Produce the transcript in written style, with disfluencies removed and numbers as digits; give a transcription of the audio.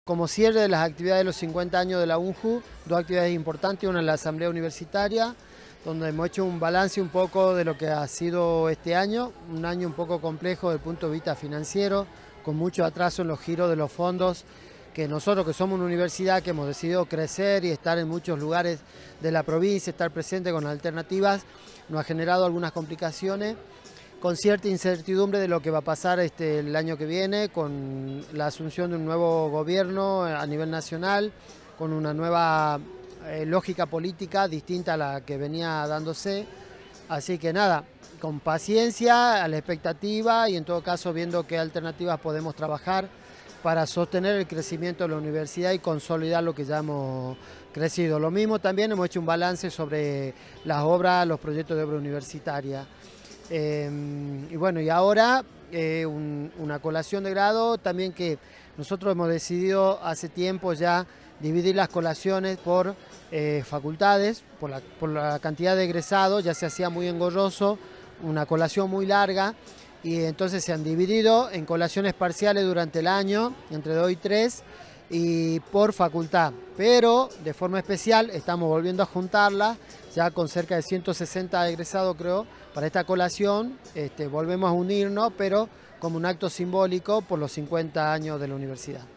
Como cierre de las actividades de los 50 años de la UNJU, dos actividades importantes, una en la Asamblea Universitaria, donde hemos hecho un balance un poco de lo que ha sido este año, un año un poco complejo desde el punto de vista financiero, con mucho atraso en los giros de los fondos, que nosotros que somos una universidad que hemos decidido crecer y estar en muchos lugares de la provincia, estar presente con alternativas, nos ha generado algunas complicaciones, con cierta incertidumbre de lo que va a pasar el año que viene, con la asunción de un nuevo gobierno a nivel nacional, con una nueva lógica política distinta a la que venía dándose. Así que nada, con paciencia, a la expectativa y en todo caso viendo qué alternativas podemos trabajar para sostener el crecimiento de la universidad y consolidar lo que ya hemos crecido. Lo mismo también hemos hecho un balance sobre las obras, los proyectos de obra universitaria. Y bueno, y ahora una colación de grado también que nosotros hemos decidido hace tiempo ya dividir las colaciones por facultades, por la cantidad de egresados, ya se hacía muy engorroso, una colación muy larga, y entonces se han dividido en colaciones parciales durante el año, entre 2 y 3, y por facultad, pero de forma especial estamos volviendo a juntarla, ya con cerca de 160 egresados creo, para esta colación, volvemos a unirnos, pero como un acto simbólico por los 50 años de la universidad.